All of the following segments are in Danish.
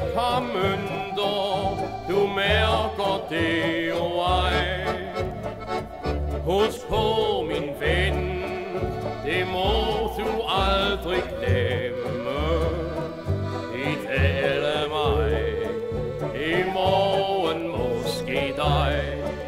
par mønter, du mærker det jo ej. Husk på, min ven, det må du aldrig glemme. I dag er mig, i morgen måske dig.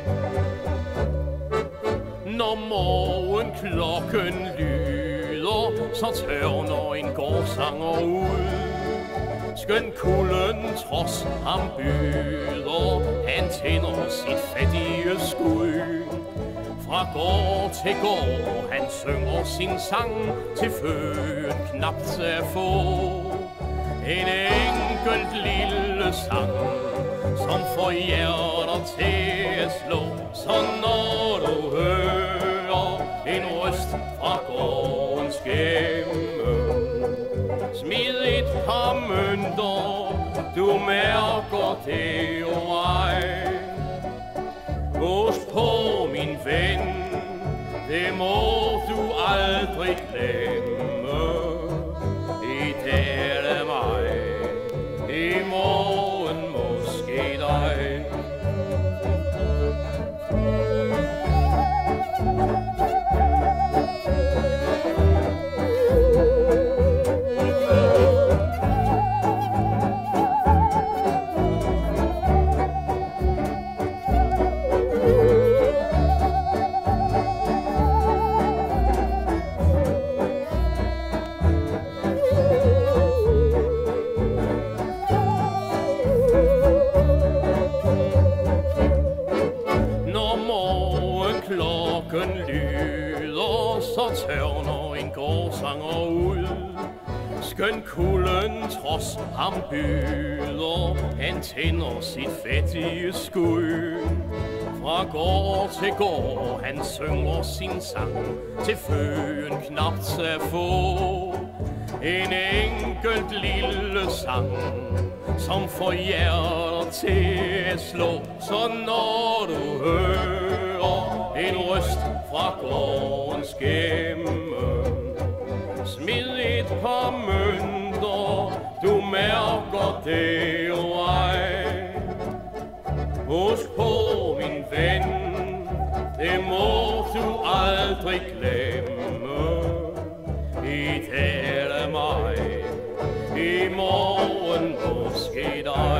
Når morgenklokken lyder, så tørner en gårdsanger ud. Skøn kulden trods ham byder, han tænder sit fattige skud. Fra gård til gård, han synger sin sang, til føden knapt at få. En enkelt lille sang, som får hjerter til at slå. Så når du hører en røst fra gårdens gemme, smid et par mønter, du mærker det jo ej. Husk på, min ven, det må du aldrig glemme. I dag er det mig, i morgen måske dig. Klokken lyder, så tørner en gårdsanger ud. Skøn kulden trods ham byder, han tænder sit fattige skud. Fra gård til gård, han synger sin sang, til føden knapt at få. En enkelt lille sang, som får hjerter til at slå. Så når du hører en røst fra gårdens gemme, smid et par mønter, du mærker det jo ej. Husk på, min ven, det må du aldrig glemme. I dag er det mig, i morgen måske dig.